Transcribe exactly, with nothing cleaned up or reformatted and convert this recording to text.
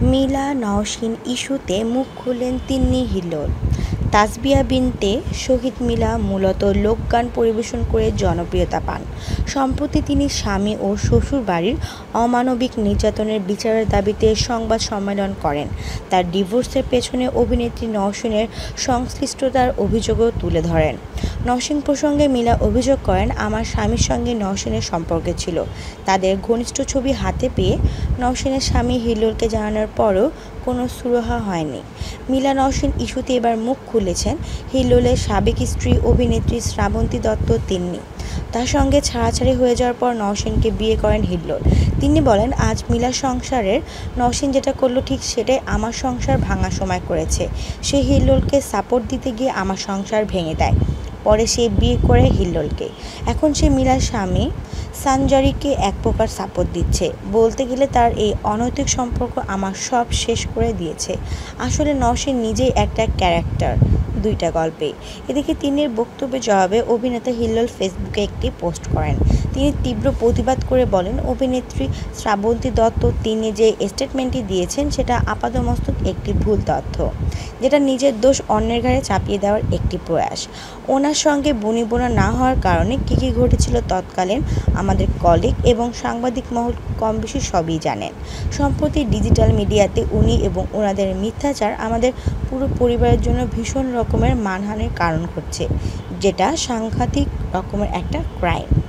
মিলা নওশীন ইস্যুতে মুখ খুললেন তিন্নি হিল্লোল। তাসবিয়া বিনতে শহীদ মিলা মূলত লোকগান পরিবেশন করে জনপ্রিয়তা পান। সম্প্রতি তিনি স্বামী ও শ্বশুরবাড়ির অমানবিক নির্যাতনের বিচারের দাবিতে সংবাদ সম্মেলন করেন। তার ডিভোর্সের পেছনে অভিনেত্রী নওশীনের সংশ্লিষ্টতার অভিযোগও তুলে ধরেন। নওশীন প্রসঙ্গে মিলা অভিযোগ করেন, আমার স্বামীর সঙ্গে নওশীনের সম্পর্ক ছিল। তাদের ঘনিষ্ঠ ছবি হাতে পেয়ে নওশীনের স্বামী হিল্লোলকে জানানোর পরও কোনো সুরাহা হয়নি। মিলা নওশীন ইস্যুতে এবার মুখ খুলেছেন হিল্লোলের সাবেক স্ত্রী অভিনেত্রী শ্রাবন্তী দত্ত তিন্নি। তার সঙ্গে ছাড়াছাড়ি হয়ে যাওয়ার পর নওশীনকে বিয়ে করেন হিল্লোল। তিনি বলেন, আজ মিলার সংসারের নওশীন যেটা করলো ঠিক সেটাই আমার সংসার ভাঙার সময় করেছে। সে হিল্লোলকে সাপোর্ট দিতে গিয়ে আমার সংসার ভেঙে দেয়। পরে সে বিয়ে করে হিল্লোলকে। এখন সে মিলার স্বামী সানজারিকে এক প্রকার সাপোর্ট দিচ্ছে। বলতে গেলে তার এই অনৈতিক সম্পর্ক আমার সব শেষ করে দিয়েছে। আসলে নওশীন নিজেই একটা ক্যারেক্টার দুইটা গল্পে। এদিকে তিন্নির বক্তব্যের জবাবে অভিনেতা হিল্লোল ফেসবুকে একটি পোস্ট করেন। তিনি তীব্র প্রতিবাদ করে বলেন, অভিনেত্রী শ্রাবন্তী দত্ত তিনি যে স্টেটমেন্টটি দিয়েছেন সেটা আপাদমস্তক একটি ভুল তথ্য, যেটা নিজের দোষ অন্যের ঘাড়ে চাপিয়ে দেওয়ার একটি প্রয়াস। ওনার সঙ্গে বনিবনা না হওয়ার কারণে কী কী ঘটেছিল তৎকালীন আমাদের কলিগ এবং সাংবাদিক মহল কম বেশি সবই জানেন। সম্প্রতি ডিজিটাল মিডিয়াতে উনি এবং ওনাদের মিথ্যাচার আমাদের পুরো পরিবারের জন্য ভীষণ রকমের মানহানির কারণ হচ্ছে, যেটা সাংঘাতিক রকমের একটা ক্রাইম।